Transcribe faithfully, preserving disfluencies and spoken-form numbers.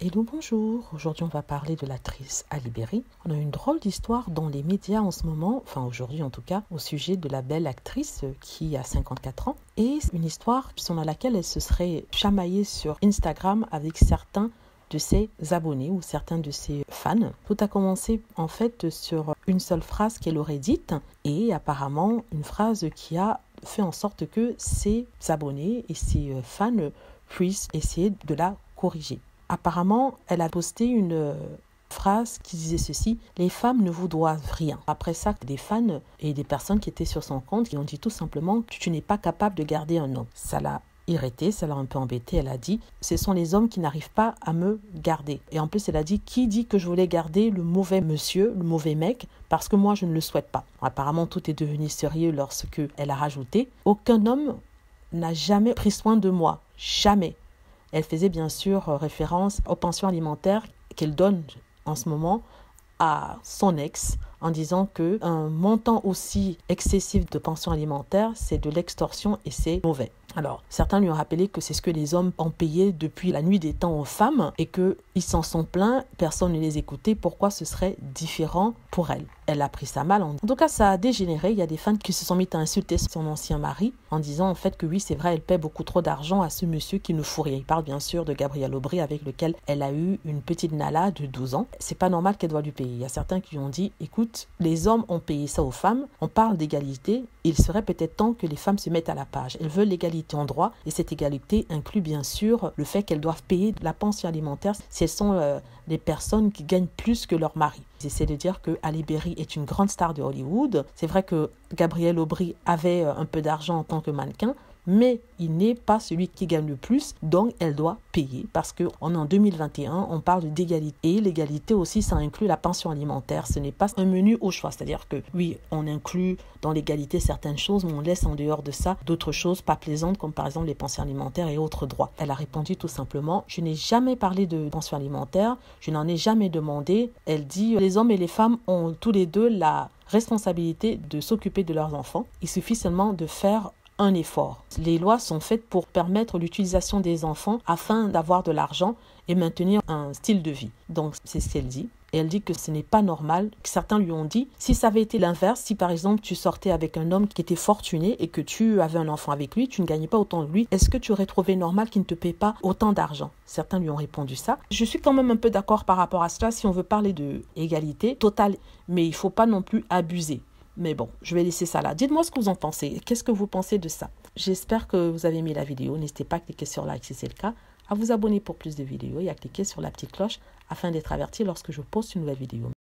Hello, bonjour. Aujourd'hui, on va parler de l'actrice Halle Berry. On a une drôle d'histoire dans les médias en ce moment, enfin aujourd'hui en tout cas, au sujet de la belle actrice qui a cinquante-quatre ans. Et c'est une histoire selon laquelle elle se serait chamaillée sur Instagram avec certains de ses abonnés ou certains de ses fans. Tout a commencé en fait sur une seule phrase qu'elle aurait dite et apparemment une phrase qui a fait en sorte que ses abonnés et ses fans puissent essayer de la corriger. Apparemment, elle a posté une phrase qui disait ceci: les femmes ne vous doivent rien. Après ça, des fans et des personnes qui étaient sur son compte qui ont dit tout simplement que tu n'es pas capable de garder un homme. Ça l'a irritée, ça l'a un peu embêtée. Elle a dit ce sont les hommes qui n'arrivent pas à me garder. Et en plus, elle a dit qui dit que je voulais garder le mauvais monsieur, le mauvais mec, parce que moi je ne le souhaite pas. Apparemment, tout est devenu sérieux lorsque elle a rajouté aucun homme n'a jamais pris soin de moi, jamais. Elle faisait bien sûr référence aux pensions alimentaires qu'elle donne en ce moment à son ex en disant qu'un montant aussi excessif de pensions alimentaires, c'est de l'extorsion et c'est mauvais. Alors, certains lui ont rappelé que c'est ce que les hommes ont payé depuis la nuit des temps aux femmes et qu'ils s'en sont plaints, personne ne les écoutait, pourquoi ce serait différent pour elle? Elle a pris ça mal. En tout cas, ça a dégénéré. Il y a des fans qui se sont mis à insulter son ancien mari en disant en fait que oui, c'est vrai, elle paie beaucoup trop d'argent à ce monsieur qui ne fout rien. Il parle bien sûr de Gabriel Aubry avec lequel elle a eu une petite nana de douze ans. C'est pas normal qu'elle doit lui payer. Il y a certains qui lui ont dit écoute, les hommes ont payé ça aux femmes, on parle d'égalité, il serait peut-être temps que les femmes se mettent à la page. Elles veulent l'égalité en droit et cette égalité inclut bien sûr le fait qu'elles doivent payer la pension alimentaire si elles sont euh, des personnes qui gagnent plus que leur mari. J'essaie de dire que Halle Berry est une grande star de Hollywood. C'est vrai que Gabriel Aubry avait un peu d'argent en tant que mannequin, mais il n'est pas celui qui gagne le plus, donc elle doit payer parce qu'on est en deux mille vingt et un, on parle d'égalité. Et l'égalité aussi, ça inclut la pension alimentaire. Ce n'est pas un menu au choix, c'est-à-dire que oui, on inclut dans l'égalité certaines choses, mais on laisse en dehors de ça d'autres choses pas plaisantes, comme par exemple les pensions alimentaires et autres droits. Elle a répondu tout simplement, je n'ai jamais parlé de pension alimentaire, je n'en ai jamais demandé. Elle dit, les hommes et les femmes ont tous les deux la responsabilité de s'occuper de leurs enfants. Il suffit seulement de faire un effort. Les lois sont faites pour permettre l'utilisation des enfants afin d'avoir de l'argent et maintenir un style de vie. Donc, c'est ce qu'elle dit. Et elle dit que ce n'est pas normal. Certains lui ont dit, si ça avait été l'inverse, si par exemple tu sortais avec un homme qui était fortuné et que tu avais un enfant avec lui, tu ne gagnais pas autant que lui, est-ce que tu aurais trouvé normal qu'il ne te paie pas autant d'argent? Certains lui ont répondu ça. Je suis quand même un peu d'accord par rapport à cela si on veut parler d'égalité totale, mais il ne faut pas non plus abuser. Mais bon, je vais laisser ça là. Dites-moi ce que vous en pensez. Qu'est-ce que vous pensez de ça? J'espère que vous avez aimé la vidéo. N'hésitez pas à cliquer sur like si c'est le cas, à vous abonner pour plus de vidéos et à cliquer sur la petite cloche afin d'être averti lorsque je poste une nouvelle vidéo.